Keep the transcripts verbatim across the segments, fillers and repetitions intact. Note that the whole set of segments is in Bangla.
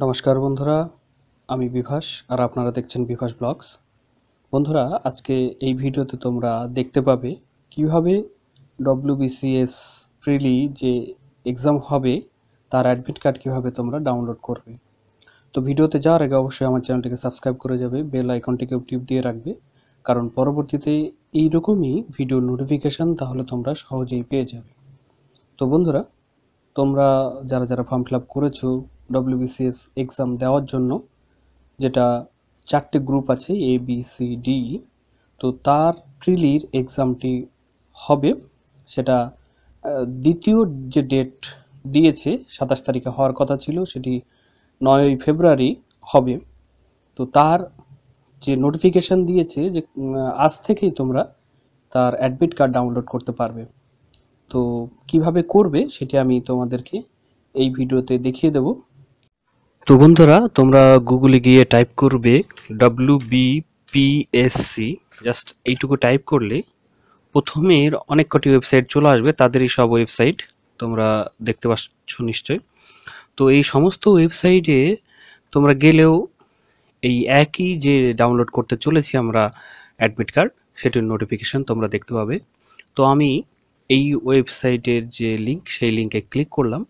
নমস্কার বন্ধুরা, আমি বিভাস আর আপনারা দেখছেন বিভাস ব্লগস। বন্ধুরা, আজকে এই ভিডিওতে তোমরা দেখতে পাবে কিভাবে ডব্লিউবিসিএস প্রিলি যে এক্সাম হবে তার অ্যাডমিট কার্ড কিভাবে তোমরা ডাউনলোড করবে। তো ভিডিওতে যাওয়ার আগে অবশ্যই আমার চ্যানেলটিকে সাবস্ক্রাইব করে যাবে, বেল আইকনটিকেও টিপ দিয়ে রাখবে, কারণ পরবর্তীতে এইরকমই ভিডিও নোটিফিকেশান তাহলে তোমরা সহজেই পেয়ে যাবে। তো বন্ধুরা, তোমরা যারা যারা ফর্ম ফিল আপ করেছো ডব্লিউবিসিএস এক্সাম দেওয়ার জন্য, যেটা চারটে গ্রুপ আছে এ বি সি ডি, তো তার প্রিলির এক্সামটি হবে, সেটা দ্বিতীয় যে ডেট দিয়েছে সাতাশ তারিখে হওয়ার কথা ছিল, সেটি নয়ই ফেব্রুয়ারি হবে। তো তার যে নোটিফিকেশান দিয়েছে যে আজ থেকেই তোমরা তার অ্যাডমিট কার্ড ডাউনলোড করতে পারবে। তো কিভাবে করবে সেটি আমি তোমাদেরকে এই ভিডিওতে দেখিয়ে দেব। তো বন্ধুরা, তোমরা গুগলে গিয়ে টাইপ করবে W B P S C, just এইটুকু টাইপ করলে প্রথমের অনেক কটি ওয়েবসাইট চলে আসবে, তাদেরই সব ওয়েবসাইট তোমরা দেখতে পাচ্ছ নিশ্চয়। তো এই সমস্ত ওয়েবসাইটে তোমরা গেলেও এই একই যে ডাউনলোড করতে চলেছি আমরা অ্যাডমিট কার্ড, সেটির নোটিফিকেশান তোমরা দেখতে পাবে। তো আমি এই ওয়েবসাইটের যে লিঙ্ক, সেই লিঙ্কে ক্লিক করলাম।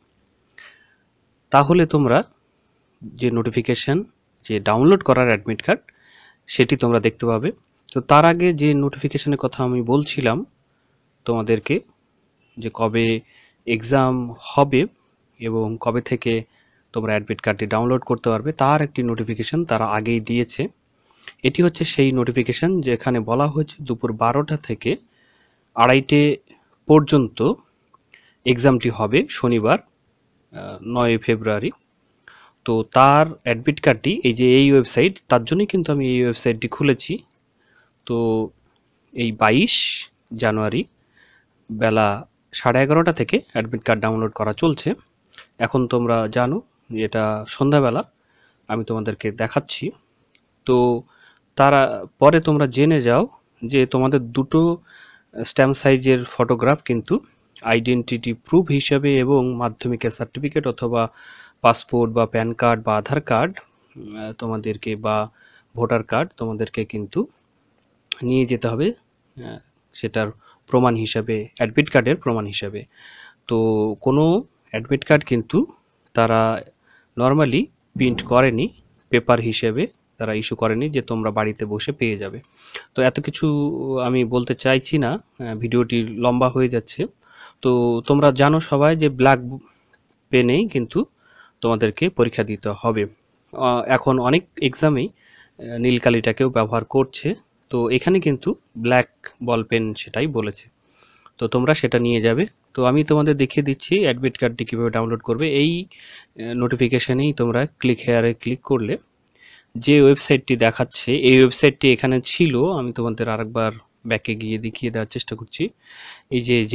তাহলে তোমরা যে নোটিফিকেশান যে ডাউনলোড করার অ্যাডমিট কার্ড সেটি তোমরা দেখতে পাবে। তো তার আগে যে নোটিফিকেশানের কথা আমি বলছিলাম তোমাদেরকে, যে কবে এক্সাম হবে এবং কবে থেকে তোমরা অ্যাডমিট কার্ডটি ডাউনলোড করতে পারবে, তার একটি নোটিফিকেশান তারা আগেই দিয়েছে। এটি হচ্ছে সেই নোটিফিকেশান যেখানে বলা হয়েছে দুপুর বারোটা থেকে আড়াইটে পর্যন্ত এক্সামটি হবে শনিবার নয় ফেব্রুয়ারি। তো তার অ্যাডমিট কার্ডটি এই যে এই ওয়েবসাইট, তার জন্যই কিন্তু আমি এই ওয়েবসাইটটি খুলেছি। তো এই বাইশ জানুয়ারি বেলা সাড়ে এগারোটা থেকে অ্যাডমিট কার্ড ডাউনলোড করা চলছে। এখন তোমরা জানো এটা সন্ধ্যাবেলা, আমি তোমাদেরকে দেখাচ্ছি। তো তারা পরে তোমরা জেনে যাও যে তোমাদের দুটো স্ট্যাম্প সাইজের ফটোগ্রাফ কিন্তু আইডেন্টিটি প্রুফ হিসাবে এবং মাধ্যমিকের সার্টিফিকেট অথবা পাসপোর্ট বা প্যান কার্ড বা আধার কার্ড তোমাদেরকে বা ভোটার কার্ড তোমাদেরকে কিন্তু নিয়ে যেতে হবে, সেটার প্রমাণ হিসাবে, অ্যাডমিট কার্ডের প্রমাণ হিসাবে। তো কোনো অ্যাডমিট কার্ড কিন্তু তারা নর্মালি প্রিন্ট করেনি, পেপার হিসেবে তারা ইস্যু করেনি যে তোমরা বাড়িতে বসে পেয়ে যাবে। তো এত কিছু আমি বলতে চাইছি না, ভিডিওটি লম্বা হয়ে যাচ্ছে। তো তোমরা জানো সবাই যে ব্ল্যাক পেনেই কিন্তু তোমাদেরকে পরীক্ষা দিতে হবে। এখন অনেক এক্সামেই নীল কালিটাকেও ব্যবহার করছে, তো এখানে কিন্তু ব্ল্যাক বল পেন সেটাই বলেছে। তো তোমরা সেটা নিয়ে যাবে। তো আমি তোমাদের দেখিয়ে দিচ্ছি অ্যাডমিট কার্ডটি কীভাবে ডাউনলোড করবে। এই নোটিফিকেশানেই তোমরা ক্লিক হেয়ারে ক্লিক করলে যে ওয়েবসাইটটি দেখাচ্ছে, এই ওয়েবসাইটটি এখানে ছিল, আমি তোমাদের আরেকবার ব্যাকে গিয়ে দেখিয়ে দেওয়ার চেষ্টা করছি। এই যে যে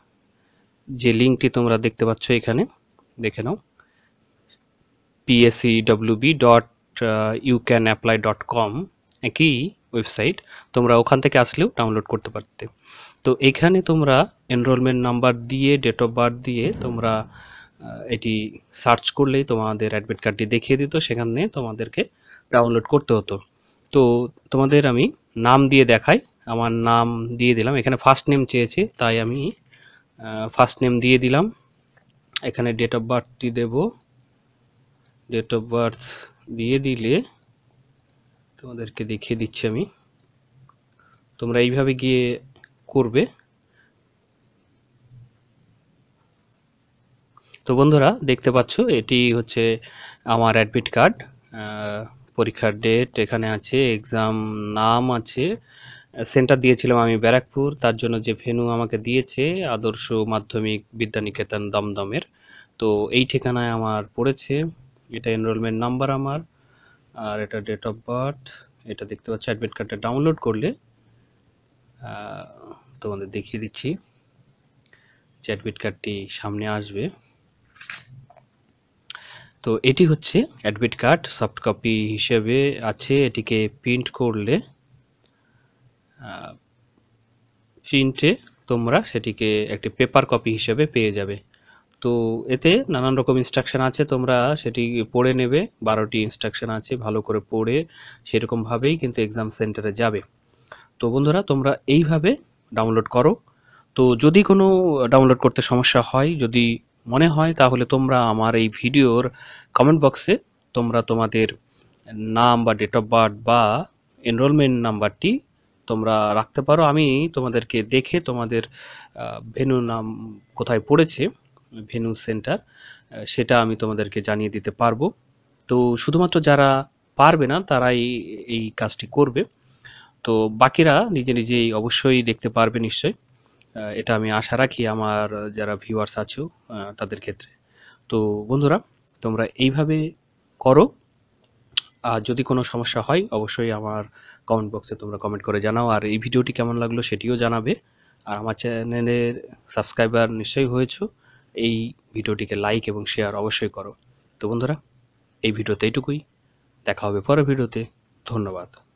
যে লিঙ্কটি তোমরা দেখতে পাচ্ছ এখানে, দেখে নাও, PSC WB dot you can apply dot com, একই ওয়েবসাইট। তোমরা ওখান থেকে আসলেও ডাউনলোড করতে পারতে। তো এখানে তোমরা এনরোলমেন্ট নাম্বার দিয়ে, ডেট অফ বার্থ দিয়ে তোমরা এটি সার্চ করলেই তোমাদের অ্যাডমিট কার্ডটি দেখিয়ে দিত, সেখানে তোমাদেরকে ডাউনলোড করতে হতো। তো তোমাদের আমি নাম দিয়ে দেখাই, আমার নাম দিয়ে দিলাম। এখানে ফার্স্ট নেম চেয়েছে, তাই আমি ফার্স্ট নেম দিয়ে দিলাম। এখানে ডেট অফ বার্থটি দেব, ডেট অফ বার্থ দিয়ে দিলে তোমাদেরকে দেখিয়ে দিচ্ছি আমি। তোমরা এইভাবে গিয়ে করবে। তো বন্ধুরা, দেখতে পাচ্ছ এটি হচ্ছে আমার অ্যাডমিট কার্ড, পরীক্ষার ডেট এখানে আছে, এক্সাম নাম আছে, সেন্টার দিয়েছিলাম আমি ব্যারাকপুর, তার জন্য যে ভেন্যু আমাকে দিয়েছে আদর্শ মাধ্যমিক বিদ্যানিকেতন দমদমের। তো এই ঠিকানায় আমার পড়েছে, এটা এনরোলমেন্ট নাম্বার আমার, আর এটা ডেট অফ বার্থ। এটা দেখতে পাচ্ছ অ্যাডমিট কার্ডটা ডাউনলোড করলে তোমাদের দেখিয়ে দিচ্ছি যে অ্যাডমিট কার্ডটি সামনে আসবে। তো এটি হচ্ছে অ্যাডমিট কার্ড, সফট কপি হিসেবে আছে। এটিকে প্রিন্ট করলে প্রিন্টে তোমরা সেটিকে একটি পেপার কপি হিসেবে পেয়ে যাবে। তো এতে নানান রকম ইনস্ট্রাকশন আছে, তোমরা সেটি পড়ে নেবে। বারোটি ইনস্ট্রাকশন আছে, ভালো করে পড়ে সেরকমভাবেই কিন্তু এক্সাম সেন্টারে যাবে। তো বন্ধুরা, তোমরা এইভাবে ডাউনলোড করো। তো যদি কোনো ডাউনলোড করতে সমস্যা হয়, যদি মনে হয়, তাহলে তোমরা আমার এই ভিডিওর কমেন্ট বক্সে তোমরা তোমাদের নাম বা ডেট অফ বার্থ বা এনরোলমেন্ট নাম্বারটি তোমরা রাখতে পারো। আমি তোমাদেরকে দেখে তোমাদের ভেন্যু নাম কোথায় পড়েছে, ভেন্যু সেন্টার, সেটা আমি তোমাদেরকে জানিয়ে দিতে পারবো। তো শুধুমাত্র যারা পারবে না তারাই এই কাজটি করবে। তো বাকিরা নিজে নিজেই অবশ্যই দেখতে পারবে নিশ্চয়ই। আহ, এটা আমি আশা রাখি আমার যারা ভিউয়ার্স আছো আহ, তাদের ক্ষেত্রে। তো বন্ধুরা, তোমরা এইভাবে করো। আর যদি কোনো সমস্যা হয় অবশ্যই আমার কমেন্ট বক্সে তোমরা কমেন্ট করে জানাও। আর এই ভিডিওটি কেমন লাগলো সেটিও জানাবে। আর আমার চ্যানেলের সাবস্ক্রাইবার নিশ্চয়ই হয়েছো, এই ভিডিওটিকে লাইক এবং শেয়ার অবশ্যই করো। তো বন্ধুরা, এই ভিডিওতে এইটুকুই। দেখা হবে পরের ভিডিওতে। ধন্যবাদ।